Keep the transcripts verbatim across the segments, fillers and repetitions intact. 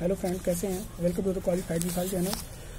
Hello friend, कैसे हैं? Welcome to the qualified missile channel.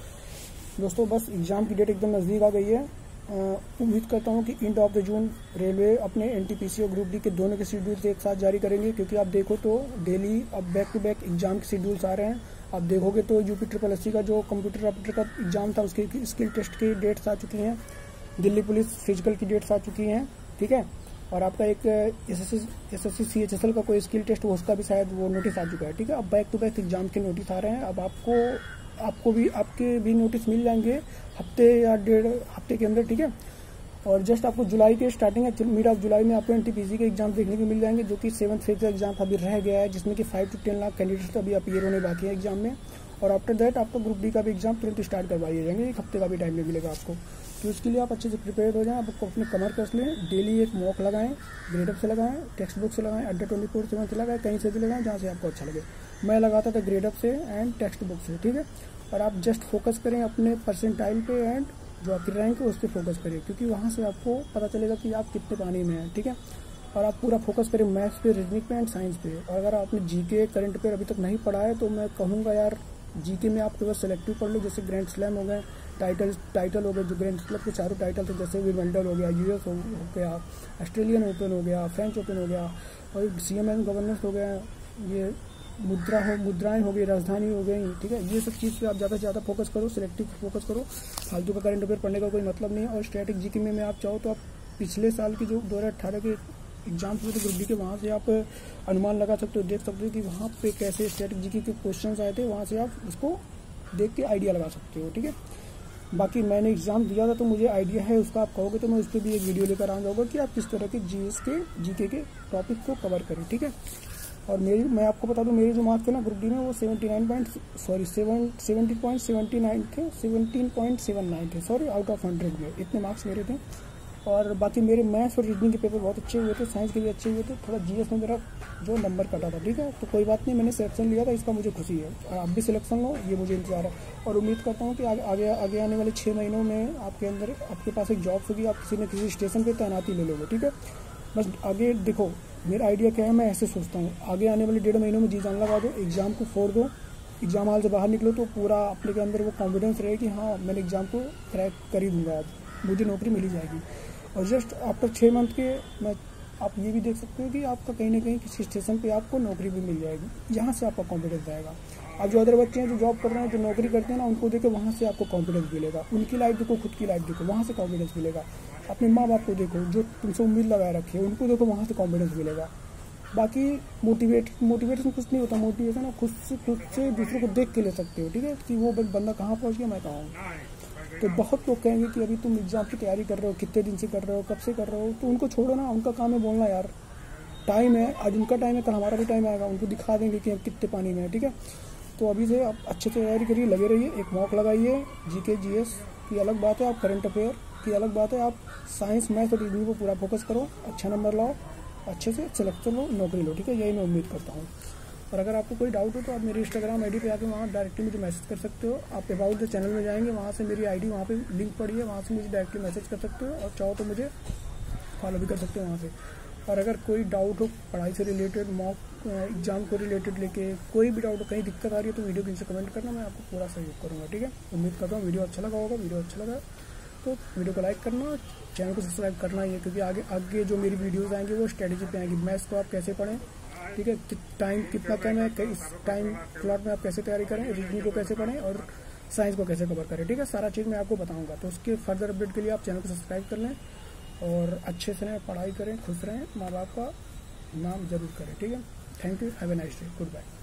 दोस्तों, बस एग्ज़ाम की डेट एकदम नज़दीक आ गई है। उम्मीद करता हूं कि end of the June railway अपने एनटीपीसी और ग्रुप डी के दोनों के शेड्यूल्स एक साथ जारी करेंगे, क्योंकि आप देखो तो डेली अब बैक टू बैक एग्जाम के शेड्यूल्स आ रहे हैं। आप देखोगे तो यूपी ट्रिपल एस सी का जो कंप्यूटर ऑपरेटर का एग्जाम था उसकी स्किल टेस्ट की डेट्स आ चुकी हैं, दिल्ली पुलिस फिजिकल की डेट्स आ चुकी हैं, ठीक है। और आपका एक S S S S C C H S L का कोई स्किल टेस्ट वो उसका भी शायद वो नोटिस आ चुका है, ठीक है। अब बैक टू बैक एग्जाम के नोटिस आ रहे हैं। अब आपको आपको भी आपके भी नोटिस मिल जाएंगे हफ्ते या डेढ़ हफ्ते के अंदर, ठीक है। और जस्ट आपको जुलाई के स्टार्टिंग या मिड ऑफ जुलाई में आपको एनटीपीसी के एग्जाम देखने को मिल जाएंगे, जो कि सेवन्थ फेज का एग्जाम अभी रह गया है, जिसमें कि five to ten lakh candidates अभी अपीयर होने बाकी है एग्जाम में। और आफ्टर दैट आपको ग्रुप डी का भी एग्जाम तुरंत स्टार्ट करवाए जाएंगे, एक हफ्ते का भी टाइम मिलेगा आपको। तो इसके लिए आप अच्छे से प्रिपेयर हो जाएं, आपको अपने कमर कस लें, डेली एक मॉक लगाएं, ग्रेडअप से लगाएं, टेक्स्ट बुक से लगाएं, अड्डा ट्वेंटी फोर सेवन से लगाएं, कहीं से भी लगाएं जहाँ से आपको अच्छा लगे। मैं लगाता था ग्रेडअप से एंड टेक्स्ट बुक से, ठीक है। और आप जस्ट फोकस करें अपने परसेंटाइल पे एंड जो आपकी रैंक है उस पर फोकस करें, क्योंकि वहाँ से आपको पता चलेगा कि आप कितने पानी में हैं, ठीक है। और आप पूरा फोकस करें मैथ्स पे, रीजनिंग पे एंड साइंस पे। और अगर आपने जीके करंट अफेयर अभी तक नहीं पढ़ा है तो मैं कहूँगा यार, जीके में आप केवल सेलेक्टिव पढ़ लो, जैसे ग्रैंड स्लैम हो गए, टाइटल टाइटल हो गए, जो ग्रैंड स्लैम के चारों टाइटल थे, जैसे विंबलडन हो गया, यूएस हो गया, ऑस्ट्रेलियन ओपन हो गया, फ्रेंच ओपन हो गया, और सीएमएन गवर्नेंस हो गया, ये मुद्रा हो मुद्राएं हो गई, राजधानी हो गई, ठीक है। ये सब चीज़ पे आप ज़्यादा से ज़्यादा फोकस करो, सिलेक्टिव फोकस करो, फालतू का करंट अफेयर पढ़ने का कोई मतलब नहीं है। और स्टैटिक जीके में, में आप चाहो तो आप पिछले साल की जो दो हज़ार अठारह के एग्जाम हुए थे ग्रुप डी के, वहाँ से आप अनुमान लगा सकते हो, देख सकते हो कि वहाँ पे कैसे स्टैटिक जीके के क्वेश्चन आए थे, वहाँ से आप उसको देख के आइडिया लगा सकते हो, ठीक है। बाकी मैंने एग्जाम दिया था तो मुझे आइडिया है उसका, आप कहोगे तो मैं उस पर भी एक वीडियो लेकर आ जाऊँगा कि आप किस तरह के जीएस के जीके के टॉपिक को कवर करें, ठीक है। और मेरी मैं आपको बता दूं, मेरे जो मार्क्स थे ना ग्रुप डी में, वो seventy nine point sorry seven seventy point seventy nine थे, सेवनटीन पॉइंट सेवन नाइन थे, सॉरी आउट ऑफ हंड्रेड में इतने मार्क्स मेरे थे। और बाकी मेरे मैथ्स और रीजनिंग के पेपर बहुत अच्छे हुए थे, साइंस के भी अच्छे हुए थे, थोड़ा जीएस में मेरा जो नंबर कटा था, ठीक है। तो कोई बात नहीं, मैंने सिलेक्शन लिया था, इसका मुझे खुशी है। और आप भी सिलेक्शन लो, ये मुझे इंतजार है। और उम्मीद करता हूँ कि आगे आगे आगे आने वाले छः महीनों में आपके अंदर आपके पास एक जॉब होगी, आप किसी न किसी स्टेशन पर तैनाती ले लोगे, ठीक है। बस आगे देखो, मेरा आइडिया क्या है, मैं ऐसे सोचता हूँ, आगे आने वाले डेढ़ महीनों में जी जान लगा दो, एग्जाम को फोड़ दो, एग्जाम हॉल से बाहर निकलो तो पूरा अपने के अंदर वो कॉन्फिडेंस रहे कि हाँ मैंने एग्जाम को क्रैक कर ही दूंगा, आज मुझे नौकरी मिल ही जाएगी। और जस्ट आफ्टर छः मंथ के मैं आप ये भी देख सकते हो कि आपका कहीं ना कहीं किसी स्टेशन पे आपको नौकरी भी मिल जाएगी, यहाँ से आपका कॉन्फिडेंस आएगा। अब जो अदर बच्चे हैं जो जॉब कर रहे हैं, जो नौकरी करते हैं ना, उनको देखो, वहाँ से आपको कॉन्फिडेंस मिलेगा। उनकी लाइफ देखो, खुद की लाइफ देखो, वहाँ से कॉन्फिडेंस मिलेगा। अपने माँ बाप को देखो जो तुमसे उम्मीद लगाए रखे है, उनको देखो, वहाँ से कॉन्फिडेंस मिलेगा। बाकी मोटिवेट मोटिवेशन कुछ नहीं होता, मोटिवेशन आप खुद से खुद से दूसरों को देख के ले सकते हो, ठीक है, कि वो बंदा कहाँ पहुँच गया, मैं कहाँ हूँ। तो बहुत लोग कहेंगे कि अभी तुम एग्जाम की तैयारी कर रहे हो, कितने दिन से कर रहे हो, कब से कर रहे हो, तो उनको छोड़ो ना, उनका काम है बोलना यार, टाइम है, आज उनका टाइम है, कल हमारा भी टाइम आएगा, उनको दिखा देंगे कि हम कितने पानी में है, ठीक है। तो अभी से आप अच्छे से तैयारी करिए, लगे रहिए, एक मॉक लगाइए, जीके जीएस की अलग बात है, आप करंट अफेयर की अलग बात है, आप साइंस मैथ और रीजनिंग को पूरा फोकस करो, अच्छा नंबर लाओ, अच्छे से सिलेक्शन लो, नौकरी लो, ठीक है। यही मैं उम्मीद करता हूँ। और अगर आपको कोई डाउट हो तो आप मेरी इंस्टाग्राम आईडी पे आके वहाँ डायरेक्टली मुझे मैसेज कर सकते हो। आप अबाउट द चैनल में जाएंगे, वहाँ से मेरी आईडी वहाँ पे लिंक पड़ी है, वहाँ से मुझे डायरेक्टली मैसेज कर सकते हो, और चाहो तो मुझे फॉलो भी कर सकते हो वहाँ से। और अगर कोई डाउट हो पढ़ाई से रिलेटेड, मॉक एग्जाम को रिलेटेड लेके कोई भी डाउट हो, कहीं दिक्कत आ रही है, तो वीडियो के नीचे कमेंट करना, मैं आपको पूरा सहयोग करूँगा, ठीक है। उम्मीद करता हूँ वीडियो अच्छा लगा होगा। वीडियो अच्छा लगा तो वीडियो को लाइक करना, चैनल को सब्सक्राइब करना ही है, क्योंकि आगे आगे जो मेरी वीडियोज़ आएंगी वो स्ट्रेटेजी पे आएंगी। मैथ्स को आप कैसे पढ़ें, ठीक है, टाइम कितना कम है, इस टाइम स्लॉट में आप कैसे तैयारी करें, रीजनिंग को कैसे पढ़ें, और साइंस को कैसे कवर करें, ठीक है। सारा चीज़ मैं आपको बताऊंगा। तो उसके फर्दर अपडेट के लिए आप चैनल को सब्सक्राइब कर लें, और अच्छे से पढ़ाई करें, खुश रहें, माँ बाप का नाम जरूर करें, ठीक है। Thank you, have a nice day, good bye.